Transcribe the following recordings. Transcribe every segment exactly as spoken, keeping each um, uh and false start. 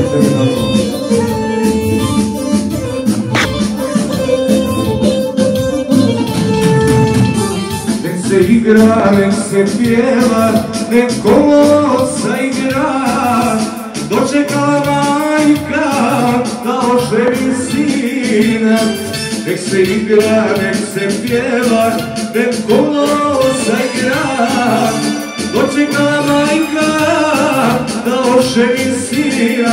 tebi na to. Nek se igra, nek se pjeva, nek kolo zaigra, dočekala majka da oženi sina. Nek se igra, nek se pjeva, nek kolo zaigra, dočekala majka da oženi sina.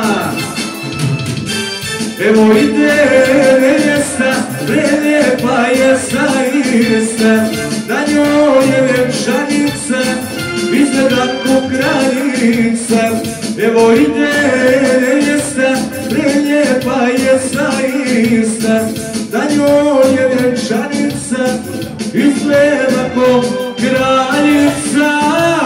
Evo ide nevjesta, prelijepa je zaista, na njoj je vjenčanica, izgleda ko kraljica. Evo ide nevjesta, prelijepa je zaista, na njoj je vjenčanica, izgleda ko kraljica.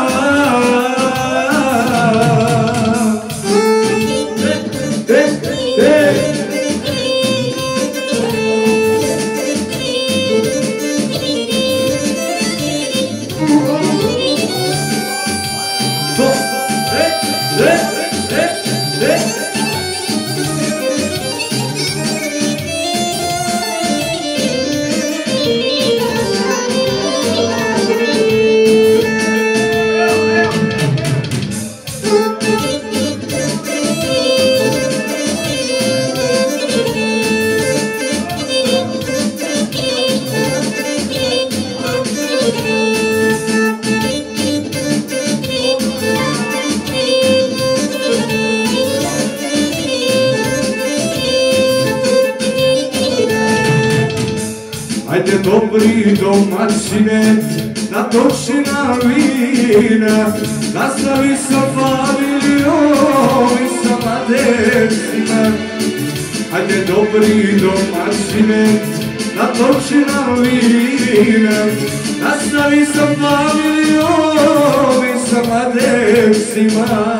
Ajde dobri domaćine, natoči nam vina, nastavi sa familijom i sa mladecima. Ajde dobri domaćine, natoči nam vina, nastavi sa familijom i sa mladecima.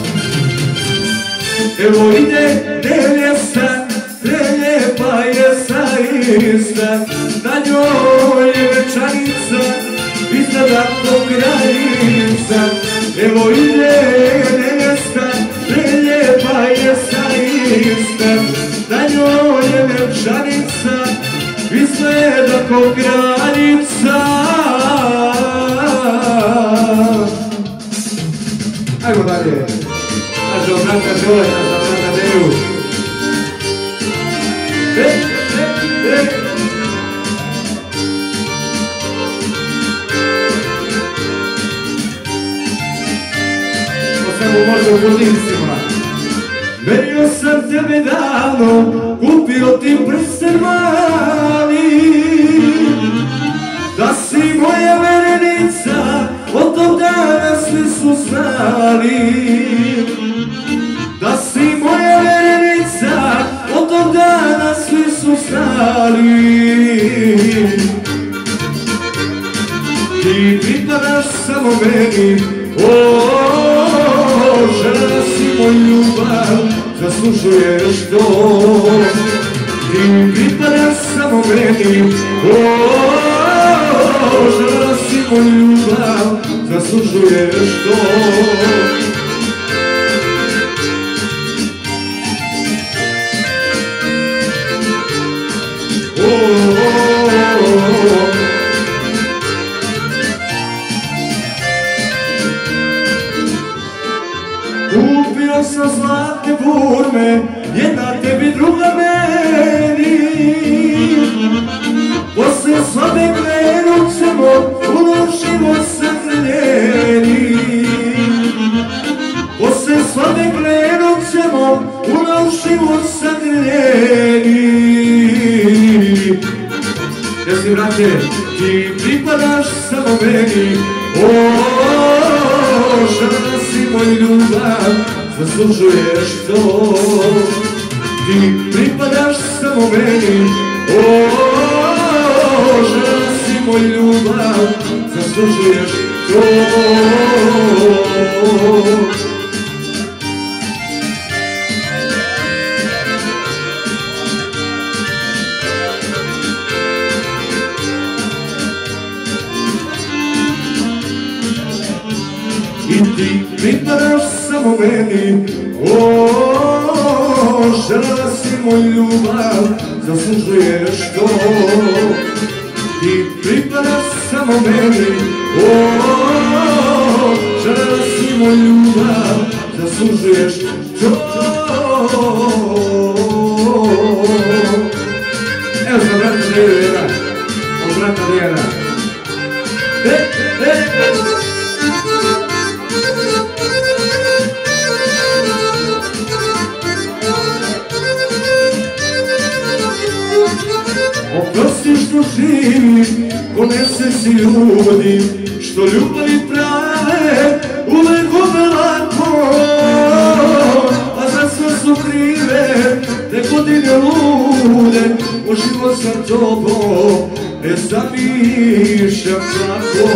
Evo ide nevjesta, prelijepa je zaista, na njoj je vjenčanica, izgleda ko kraljica. Evo ide nevjesta, prelijepa je zaista, na njoj je vjenčanica, izgleda ko kraljica. Ajmo dalje. Naša obrata Đole, naša obrata Deju. E, e, e. Po svemu možda u Budincima. Verio sam tebe davno, kupio ti prsten mali, da si moja verenica, od tog dana svi su znali. Da si moja verenica, od tog dana svi su znali. Ti pripadaš samo meni, o, žena si moj ljubav, zaslužuješ to. Ti pripadaš samo meni, o, žena si moj ljubav, zaslužuješ to. Kupio sam zlatne burme, jedna tebi, druga meni. Posle svadbe krenut ćemo u nov život zagrljeni. Posle svadbe krenut ćemo u nov život zagrljeni. Jesi brate, ti pripadaš samo meni, o, žena si moj ljubav, zaslužuješ to. Ti pripadaš samo meni, o, žena si moj ljubav, zaslužuješ to. I ti pripadaš samo meni, o, želela si moj ljubav, zaslužuješ to. Ti pripadaš samo meni, o, želela si moj ljubav, zaslužuješ to. Evo za brata Deju jedan, od brata Dejana. E, e, e. Oprosti što živim ko nesrećni ljudi, što ljubavi prave uvek gube lako. A za sve su krive te godine lude, o život sa tobom ne zamišljam tako.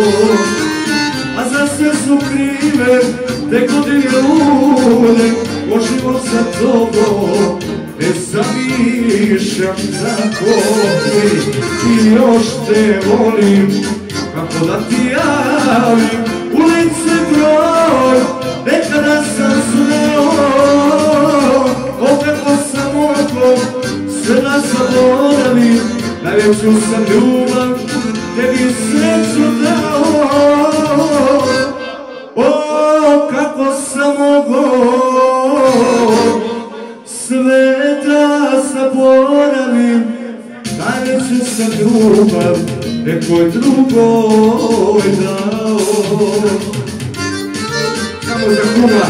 A za sve su krive te godine lude, o život sa tobom ne zamišljam tako. I još te volim, kako da ti javim ulice broj, nekada sam znao, o kako sam mogao sve da zaboravim, najveću sam ljubav tebi sreću dao. O kako sam mogao sve da zaboravim, najveću sam ljubav nekoj drugoj dao. Samo za kuma.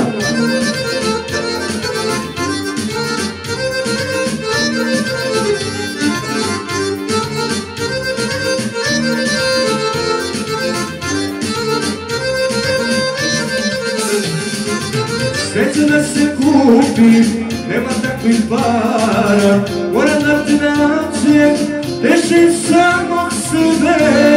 Sreća da se kupi, nema takvih para, moram da ti nađem, tešim samog sebe.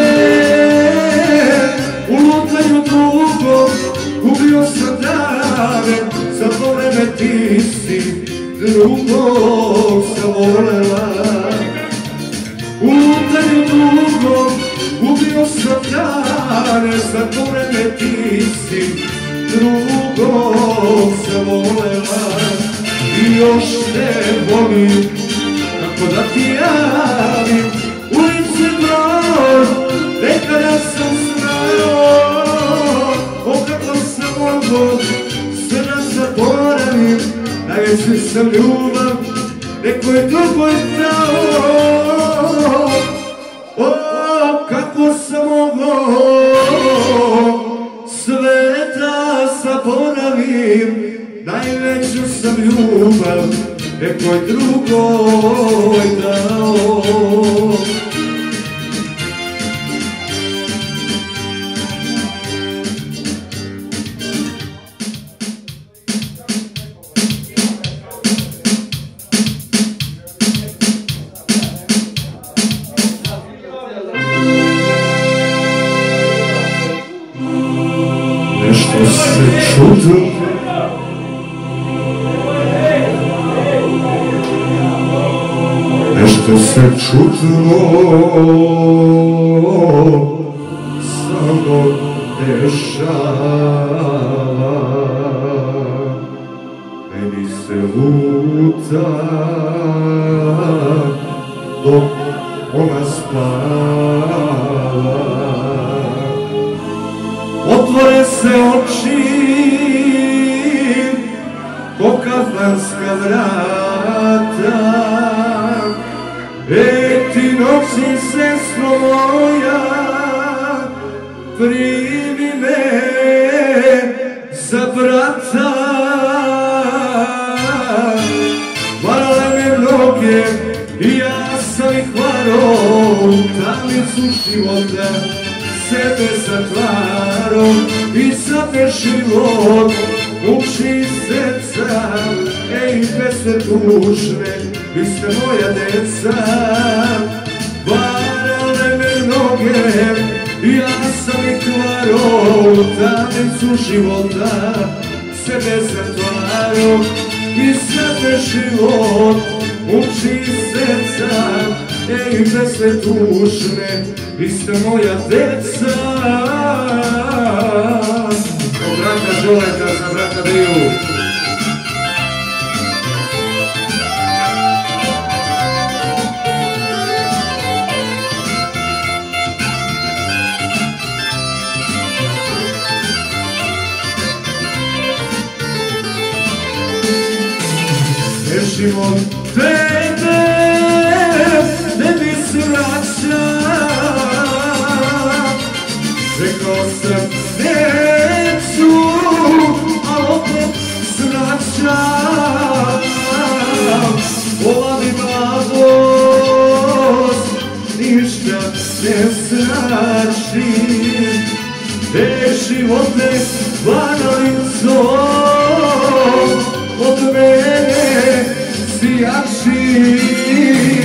U lutanju dugo gubio sam dane, za to vreme ti si drugog sam volela. U lutanju dugo gubio sam dane, za to vreme ti si drugog sam volela. I još te volim, kako da ti javim ulice broj, nekada sam znao, o kako sam mogao sve da zaboravim, najveću sam ljubav nekoj drugoj dao. O kako sam mogao sve da zaboravim, najveću sam ljubav nekoj drugoj dao. Nešto se čudo, nešto se čudno samo dešava. Meni se luta dok ona spava. Otvore se oči ko kafanska vrata. E ti noći, sestro moja, primi me za brata. Varale me noge i ja sam ih varo, u tamnicu života sebe zatvaro. I sad me život muči srca, ej pesme tužne, vi ste moja deca. Varale me noge i ja sam ih varo, u tamnicu života sebe zatvaro. I sad me život muči srca, ej pesme tužne, vi ste moja deca. Od brata Đoleta za brata Deju. život tebe ne bi sračao. Rekao sam neću, a opet sračao. Ova mi mladost ništa ne znači, e život ne